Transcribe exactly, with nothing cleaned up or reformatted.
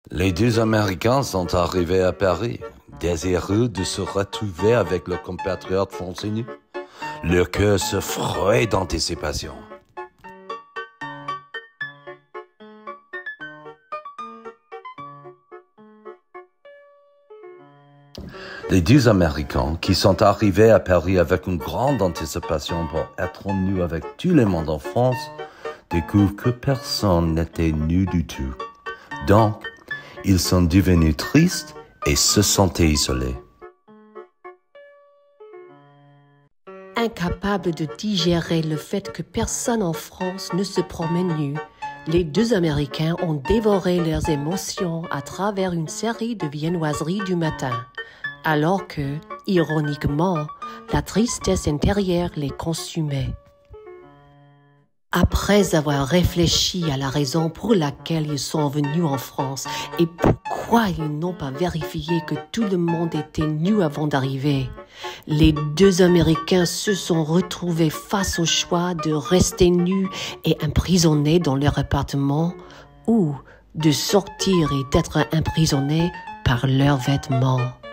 Les deux Américains sont arrivés à Paris, désireux de se retrouver avec leurs compatriotes français nus. Leur cœur se frayait d'anticipation. Les deux Américains qui sont arrivés à Paris avec une grande anticipation pour être nus avec tout le monde en France découvrent que personne n'était nu du tout. Donc, ils sont devenus tristes et se sentaient isolés. Incapables de digérer le fait que personne en France ne se promène nu, les deux Américains ont dévoré leurs émotions à travers une série de viennoiseries du matin, alors que, ironiquement, la tristesse intérieure les consumait. Après avoir réfléchi à la raison pour laquelle ils sont venus en France et pourquoi ils n'ont pas vérifié que tout le monde était nu avant d'arriver, les deux Américains se sont retrouvés face au choix de rester nus et emprisonnés dans leur appartement ou de sortir et d'être emprisonnés par leurs vêtements.